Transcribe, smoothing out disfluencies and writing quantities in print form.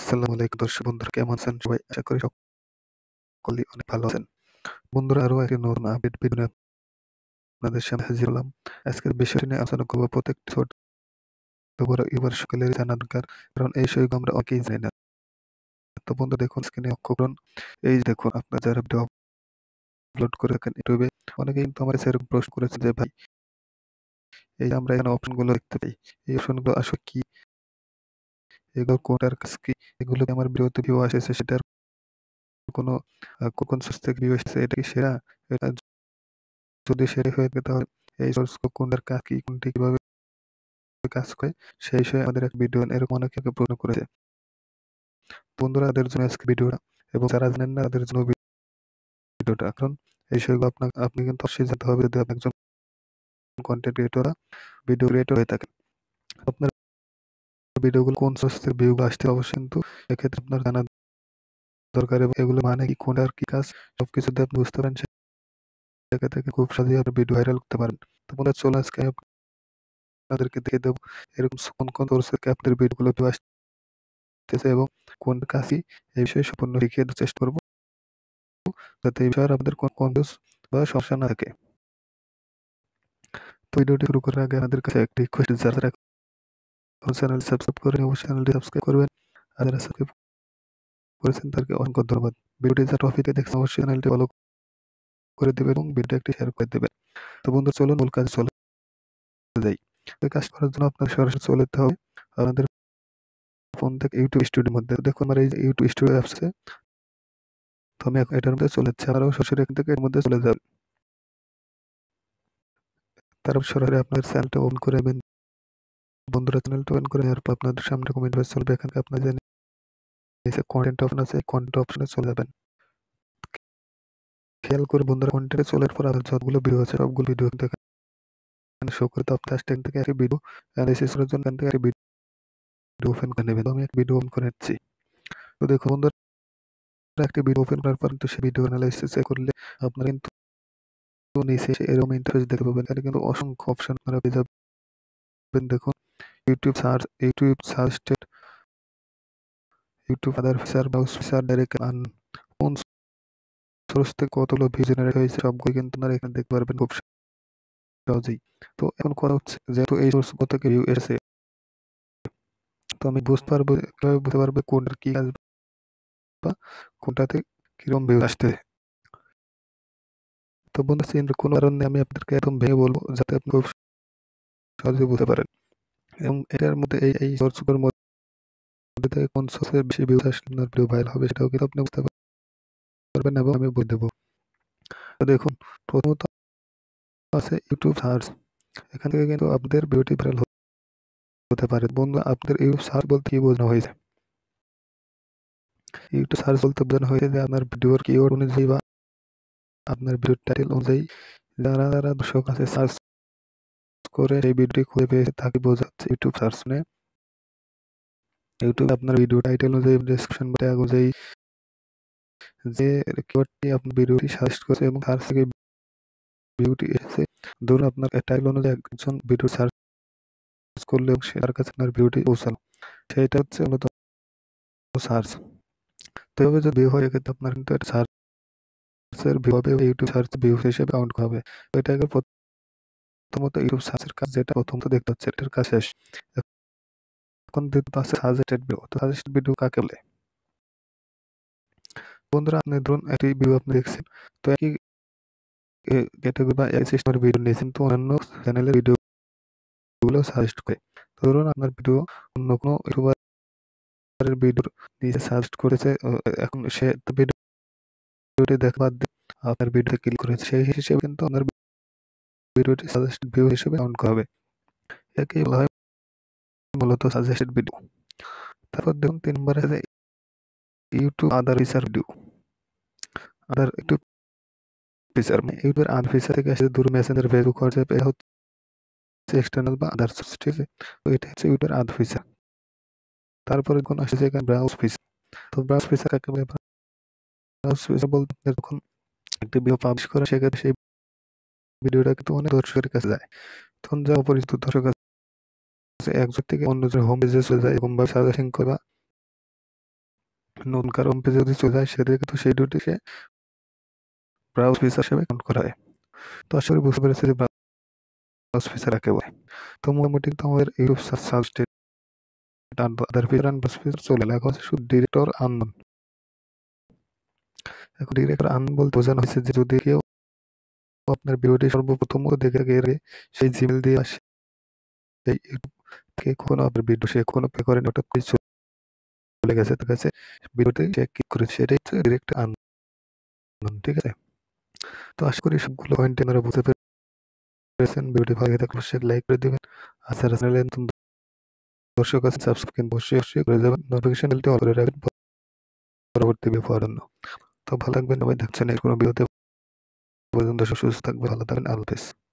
আসসালামু আলাইকুম দর্শক বন্ধুরা, কেমন আছেন সবাই? আশা করি সকলেই অনেক ভালো আছেন। বন্ধুরা, আরো একটি নতুন আপডেট ভিডিও নিয়ে আপনাদের সামনে হাজির হলাম। আজকের বিষয়টি নিয়ে আলোচনা করব। প্রত্যেকটি ছোট বড় ইউটিউবার সকলেরই জানা দরকার, কারণ এই বিষয়গুলো আমরা অনেকেই জানি না। তো বন্ধু দেখুন, স্ক্রিনে লক্ষ্য করুন। এই যে দেখুন, আপনারা যারা ভিডিও আপলোড করে রাখেন ইউটিউবে, অনেকেই কিন্তু আমার কাছে এরকম প্রশ্ন করেছেন যে ভাই, এই যে আমরা এখানে অপশনগুলো দেখতে পাই, এই অপশনগুলো আসলে কি? এগুলো কোনটার কাজ কি? এগুলো কি আমার ভিডিওতে ভিউ আসেছে সেটার কোনো কোন সোর্স থেকে ভিউ এসেছে, এটা কি সেরা? এটা যদি সেটা হয়ে থাকে তাহলে এই সোর্স কোনটার কাজ কি, কোনটি কিভাবে কাজ করে, সেই বিষয়ে আমাদের এক ভিডিও এরকম অনেকে প্রশ্ন করেছে। বন্ধুরা, তাদের জন্য আজকে ভিডিওটা, এবং যারা জানেন না তাদের জন্য ভিডিওটা। কারণ এই বিষয়গুলো আপনি কিন্তু অবশ্যই জানতে হবে যদি আপনি একজন কন্টেন্ট ক্রিয়েটর ভিডিও ক্রিয়েটর হয়ে থাকেন। আপনার ভিডিওগুলো কোন সোর্স থেকে ভিউ আসছে অবশ্যই কিন্তু এক্ষেত্রে আপনার জানা দরকার, এবং এগুলো মানে কি, কোনটার কি কাজ, সবকিছু যদি আপনি বুঝতে পারেন সেক্ষেত্রে থেকে খুব সহজেই আপনি ভিডিও ভাইরাল করতে পারেন। তো বন্ধুরা, চলুন আজকে আমি আপনাদেরকে দেখে দেবো এরকম কোন কোন সোর্স থেকে আপনাদের ভিডিওগুলো ভিউ আসতেছে এবং কোন কাজ কি, এই বিষয়ে সম্পূর্ণ শিখিয়ে দেওয়ার চেষ্টা করবো, যাতে এই বিষয়ে আপনাদের কোন কনফিউজ বা সমস্যা না থাকে। তো ভিডিওটি শুরু করার আগে আমাদের কাছে একটি রিকোয়েস্ট, যারা এখন চ্যানেল সাবস্ক্রাইব করেন অবশ্যই চ্যানেলটি সাবস্ক্রাইব করবেন, আর যারা সাবস্ক্রাইব করেছেন তাদেরকে অসংখ্য ধন্যবাদ। ভিডিওটি যারা টপিকে দেখছেন অবশ্যই চ্যানেলটি ফলো করে দেবেন এবং ভিডিও একটি শেয়ার করে দেবেন। তো বন্ধু, চলুন মূল কাজে চলে যাই। এই কাজ করার জন্য আপনার সরাসরি চলে যেতে হবে আপনাদের ফোন থেকে ইউটিউব স্টুডিওর মধ্যে। দেখুন আমার এই যে ইউটিউব স্টুডিও অ্যাপসে, তো আমি এখন এটার মধ্যে চলে যাচ্ছি। আপনারাও সরাসরি এখান থেকে এর মধ্যে চলে যাবেন। তারপর সরাসরি আপনার চ্যানেলটা ওপেন করে নেবেন। বন্ধুরা, চ্যানেলটা ওপেন করে নেওয়ার পর আপনাদের সামনে কমেন্ট বক্স চলবে। এখানে আপনার যে নিচে কন্টেন্ট অপশন আছে, কন্টেন্ট অপশনে চলে যাবেন। খেয়াল করে বন্ধুরা, কন্টেন্টে চলার পর আপনার যতগুলো ভিডিও আছে সবগুলো ভিডিও কিন্তু এখানে শো করে। তো আপনি জাস্ট এখান থেকে একটি ভিডিও অ্যানালাইসিস করার জন্য এখান থেকে একটি ভিডিও ওপেন করে নেবেন। তো আমি একটা ভিডিও ওপেন করে নিচ্ছি। তো দেখুন বন্ধুরা, একটি ভিডিও ওপেন করার পর কিন্তু সেই ভিডিও অ্যানালাইসিস করলে আপনারা কিন্তু নিচে এরকম ইন্টারফেস দেখতে পাবেন। এখানে কিন্তু অসংখ্য অপশন আপনারা পেয়ে যাবেন। দেখুন, YouTube suggested, YouTube other feature, browse feature, direct earn, কোন সোর্স থেকে কতগুলো ভিউ জেনারেট হয়েছে সবগুলো কিন্তু আপনারা এখানে দেখতে পারবেন খুব সহজেই। তো এখন কথা হচ্ছে, যেহেতু এই সোর্স থেকে ভিউ এসেছে, তো আমি বুঝতে পারবো, কিভাবে বুঝতে পারবো কোনটার কি কাজ বা কোনটাতে কিরকম ভিউ আসতে। তো বন্ধু, চিন্তার কোনো কারণ নেই, আমি আপনাদেরকে একদম ভেঙে বলবো যাতে আপনি খুব সহজে বুঝতে পারেন। এবং এটার মধ্যে এই সোর্সগুলোর মধ্যে থেকে কোন সোর্সে বেশি ভিউ আসলে আপনার ভিডিও ভাইরাল হবে সেটাও কিন্তু আপনি বুঝতে পারবেন, এবং আমি বলে দেবো। তো দেখুন, প্রথমত আছে ইউটিউব সার্চ। এখান থেকে কিন্তু আপনাদের ভিডিওটি ভাইরাল হতে পারে। বন্ধু, আপনাদের ইউটিউব সার্চ বলতে কি বোঝানো হয়েছে? ইউটিউব সার্চ বলতে বোঝানো হয়েছে যে আপনার ভিডিওর কিওয়ার্ড অনুযায়ী বা আপনার ভিডিওর টাইটেল অনুযায়ী যারা যারা দর্শক আছে সার্চ করে সেই ভিডিওটি খুঁজে পেয়েছে তাকে বোঝাচ্ছে ইউটিউব সার্চ। মানে ইউটিউব আপনার ভিডিও টাইটেল অনুযায়ী, ডেসক্রিপশন বা ট্যাগ অনুযায়ী যে কিওয়ার্ডটি আপনার ভিডিওটি সাজেস্ট করেছে এবং সার্চ থেকে ভিডিওটি এসেছে। ধরুন আপনার টাইটেল অনুযায়ী একজন ভিডিও সার্চ করলে এবং তার কাছে আপনার ভিডিওটি পৌঁছালো, সেটা হচ্ছে মূলত সার্চ। তো এভাবে যদি ভিউ হয়, এক্ষেত্রে আপনার কিন্তু সার্চের ভিউ হবে, ইউটিউব সার্চ ভিউ হিসেবে কাউন্ট হবে। তো এটাকে প্রথমত ইউটিউব সার্চের কাজ, যেটা প্রথমত দেখতে হচ্ছে এটার কাজ শেষ। এখন দেখতে আছে সাজেস্টেড ভিডিও। তো সাজেস্টেড ভিডিও কাকে বলে? বন্ধুরা, আপনি ধরুন একটি ভিডিও আপনি দেখছেন, তো একই ক্যাটাগরি বা একই সিস্টেমের ভিডিও নিয়েছেন, তো অন্যান্য চ্যানেলের ভিডিওগুলো সাজেস্ট করে। তো ধরুন আপনার ভিডিও অন্য কোনো ইউটিউবারের ভিডিওর নিচে সাজেস্ট করেছে, এখন সে ভিডিওটি দেখা বাদ দিয়ে আপনার ভিডিওতে ক্লিক করেছে, সেই হিসেবে কিন্তু আপনার ভিডিওটি সাজেস্টেড ভিউ হিসেবে কাউন্ট করা হবে। একেই বলা হয় মূলত সাজেস্টেড ভিডিও। তারপর দেখুন 3 নম্বরে আছে YouTube other feature video. Other YouTube feature মানে ইউটিউবের আদার ফিচার থেকে আসে, ধরুন মেসেঞ্জার, ফেসবুক, হোয়াটসঅ্যাপ, এটা হচ্ছে এক্সটার্নাল বা আদার সোর্স, ঠিক আছে? তো এটা হচ্ছে ইউটিউবের আদার ফিচার। তারপরে কোন আসছে এখানে ব্রাউজ ফিচার। তো ব্রাউজ ফিচার কাকে বলে? ব্রাউজ ফিচার বলতে যখন একটি ভিডিও পাবলিশ করে, সেক্ষেত্রে সেই ভিডিওটা কিন্তু অনেক দর্শকের কাছে যায়। তখন যা অপরিচিত দর্শক আছে একজন থেকে অন্যজনের হোম পেজে চলে যায়, এরকম ভাবে সাজেশন করা নতুন কারো হোম পেজে যদি চলে যায় সেক্ষেত্রে কিন্তু সেই ভিডিওটি সে ব্রাউজ ফিচার হিসেবে কাউন্ট করা হয়। তো আশা করি বুঝতে পেরেছি যে ব্রাউজ ফিচার কাকে বলে। তো মোটামুটি কিন্তু আমাদের YouTube search other feature and browse feature চলে এলাকা হচ্ছে শুধু ডিরেক্ট অর আননোন। এখন ডিরেক্ট অর আননোন বলতে বোঝানো হয়েছে যে যদি কেউ আপনার ভিডিওটি সর্বপ্রথম দেখে গেলে সেই জিমেল দিয়ে আসে সেই ইউটিউব থেকে কোনো আপনার ভিডিও সে কোনো পে করেনি হঠাৎ করে চলে গেছে তার কাছে ভিডিওতে সে ক্লিক করেছে সেটাই হচ্ছে ডিরেক্ট আননোন। ঠিক আছে? তো আশা করি সবগুলো পয়েন্ট আপনারা বুঝতে পেরেছেন। ভিডিওটি ভালো লাগে থাকলে অবশ্যই লাইক করে দিবেন। আর যারা চ্যানেলে নতুন দর্শক আছেন সাবস্ক্রাইব কিন্তু অবশ্যই করে যাবেন। নোটিফিকেশন বেলটি অল করে রাখবেন পরবর্তী ভিডিও পাওয়ার জন্য। তো ভালো থাকবেন সবাই, দেখছেন এর কোনো ভিডিওতে পর্যন্ত সুস্থ থাকবেন, ভালো থাকবেন, আল্লাহ হাফেজ।